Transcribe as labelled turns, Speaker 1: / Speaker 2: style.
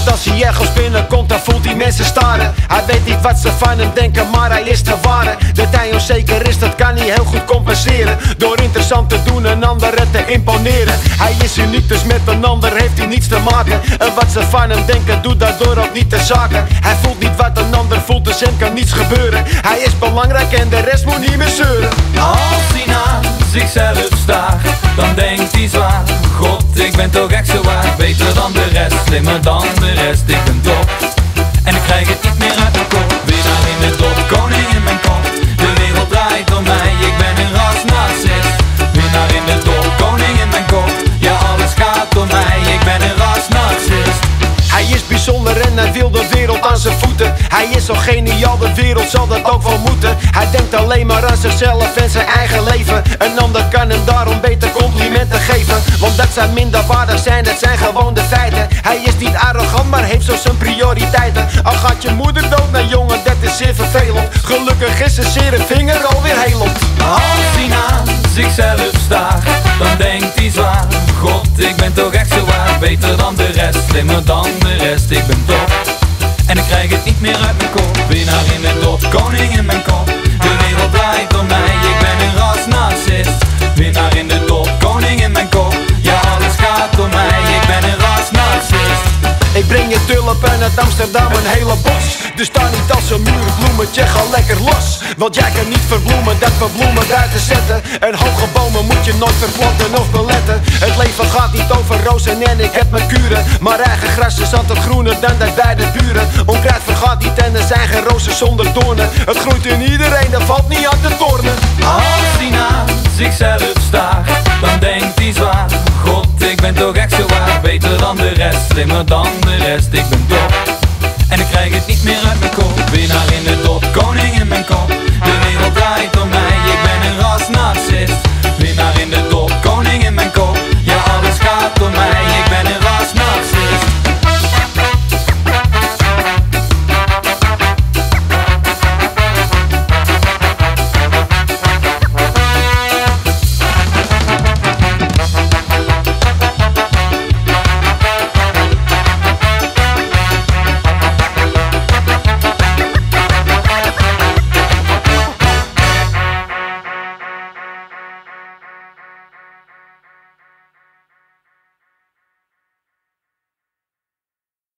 Speaker 1: Want als hij ergens binnenkomt, dan voelt hij mensen staren. Hij weet niet wat ze van hem denken, maar hij is de ware. Dat hij onzeker is, dat kan hij heel goed compenseren door interessant te doen en anderen te imponeren. Hij is uniek, dus met een ander heeft hij niets te maken. En wat ze van hem denken, doet daardoor ook niet de zaken. Hij voelt niet wat een ander voelt, dus hem kan niets gebeuren. Hij is belangrijk en de rest moet niet meer zeuren.
Speaker 2: Als hij naast zichzelf staat, dan denkt hij zwaar: God, ik ben toch echt zo waar. Beter dan de rest, slimmer dan de rest. Ik ben top en ik krijg het niet meer uit mijn kop. Winnaar in de top, koning in mijn kop. De wereld draait om mij, ik ben een rasnarcist. Winnaar in de top, koning in mijn kop. Ja, alles gaat om mij, ik ben een rasnarcist.
Speaker 1: Hij is bijzonder en hij wil de wereld aan zijn voeten. Hij is zo geniaal, de wereld zal dat ook wel moeten. Hij denkt alleen maar aan zichzelf en zijn eigen leven. Een ander kan hem daarom beter complimenten geven. Want dat zijn minder waardig zijn, dat zijn gewoon de feiten. Hij is niet arrogant, maar heeft zo zijn prioriteiten. Al gaat je moeder dood, nou jongen, dat is zeer vervelend. Gelukkig is zijn zere vinger alweer helend.
Speaker 2: Als hij naast zichzelf staat, dan denkt hij zwaar: God, ik ben toch echt zo waar. Beter dan de rest, slimmer dan de rest. Ik ben top en ik krijg het niet meer uit mijn kop. Winnaar in de top, koning in mijn kop. De wereld draait om mij, ik ben een rasnarcist. Winnaar in de top, koning in mijn kop. Ja, alles gaat om mij, ik ben een rasnarcist.
Speaker 1: Ik breng je tulpen uit Amsterdam, een hele bos. Dus sta niet als een muurbloemetje, ga lekker los. Want jij kan niet verbloemen, dat we bloemen buiten zetten. En hoge bomen moet je nooit verplanten of beletten. Het leven gaat niet over rozen en ik heb mijn kuren. Maar eigen gras is altijd groener dan dat bij de buren. Onkruid vergaat niet en er zijn geen rozen zonder doornen. Het groeit in iedereen, dat valt niet aan te tornen.
Speaker 2: Als hij naast zichzelf staat, dan denkt hij zwaar: God, ik ben toch echt zo waar. Beter dan de rest, slimmer dan de rest. Ik ben top en ik krijg het niet meer uit mijn kop. Winnaar in de top, koning in mijn kop. De wereld draait om mij, ik ben een rasnarcist. Winnaar in de top, koning in mijn kop.